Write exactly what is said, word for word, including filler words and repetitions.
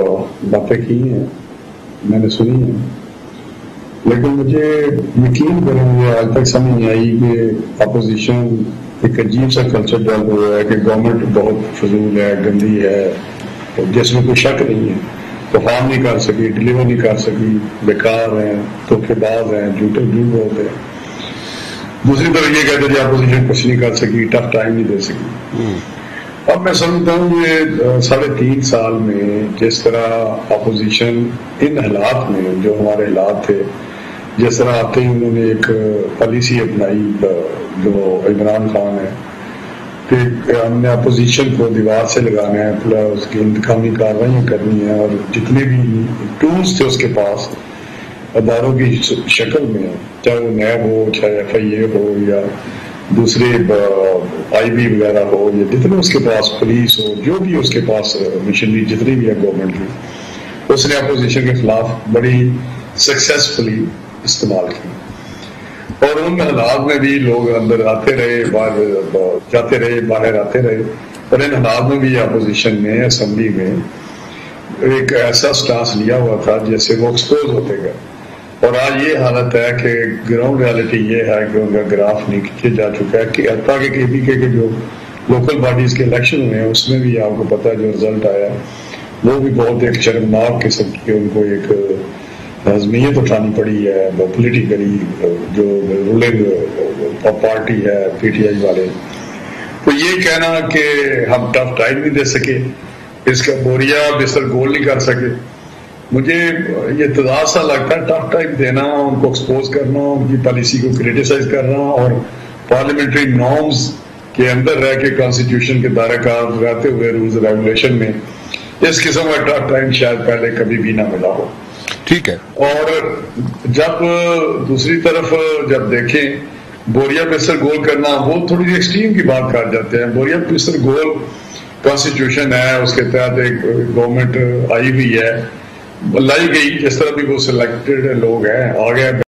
باتیں کی ہیں میں نے سنی ہیں، لیکن مجھے یقین کریں مجھے آج تک سمجھ نہیں آئی کہ اپوزیشن ایک عجیب سا کلچر ڈیولپ ہوا ہے کہ گورنمنٹ بہت فضول ہے، گندی ہے، جس میں کوئی شک نہیں ہے، پرفارم نہیں کر سکی، ڈلیور نہیں کر سکی، بیکار ہیں، دھوکے باز ہیں، جھوٹے جھوٹ ہوتے ہیں۔ دوسری طرف یہ کہتے ہیں اپوزیشن کچھ نہیں کر سکی، ٹف ٹائم نہیں دے سکی۔ اب میں سمجھتا ہوں یہ ساڑھے تین سال میں جس طرح اپوزیشن ان حالات میں جو ہمارے حالات تھے، جس طرح آتے ہی انہوں نے ایک پالیسی اپنائی جو عمران خان ہے کہ ہم نے اپوزیشن کو دیوار سے لگانا ہے، پلس اس کی انتقامی کارروائیاں کرنی ہیں، اور جتنے بھی ٹولز تھے اس کے پاس اداروں کی شکل میں، چاہے وہ نیب ہو، چاہے ایف آئی اے ہو، یا دوسرے آئی بی وغیرہ ہو، یا جتنے اس کے پاس پولیس ہو، جو بھی اس کے پاس مشنری جتنی بھی ہے گورنمنٹ کی، اس نے اپوزیشن کے خلاف بڑی سکسیسفلی استعمال کی۔ اور ان حالات میں بھی لوگ اندر آتے رہے، باہر جاتے رہے، باہر آتے رہے، اور ان حالات میں بھی اپوزیشن نے اسمبلی میں ایک ایسا سٹانس لیا ہوا تھا جس سے وہ ایکسپوز ہوتے گئے۔ اور آج یہ حالت ہے کہ گراؤنڈ ریالٹی یہ ہے کہ ان کا گراف نیچے جا چکا ہے کہ حتیٰ کہ کے پی کے کے جو لوکل باڈیز کے الیکشن ہوئے ہیں اس میں بھی آپ کو پتہ ہے جو رزلٹ آیا وہ بھی بہت ایک شرمناک قسم کی، ان کو ایک ہضمیت اٹھانی پڑی ہے پولیٹیکلی، جو رولنگ پارٹی ہے پی ٹی آئی والے۔ تو یہ کہنا کہ ہم ٹف ٹائم نہیں دے سکے، اس کا بوریا بستر گول نہیں کر سکے، مجھے یہ تضاد سا لگتا ہے۔ ٹف ٹائم دینا، ان کو ایکسپوز کرنا، ان کی پالیسی کو کریٹیسائز کرنا، اور پارلیمنٹری نارمز کے اندر رہ کے کانسٹیٹیوشن کے دائرہ کار رہتے ہوئے رولز ریگولیشن میں اس قسم کا ٹف ٹائم شاید پہلے کبھی بھی نہ ملا ہو۔ ٹھیک ہے۔ اور جب دوسری طرف جب دیکھیں بوریا بستر گول کرنا، وہ تھوڑی سی ایکسٹریم کی بات کر جاتے ہیں۔ بوریا بستر گول کانسٹیٹیوشن ہے، اس کے تحت ایک گورنمنٹ آئی ہوئی ہے، لائی گئی، جس طرح بھی وہ سلیکٹڈ لوگ ہیں آ گئے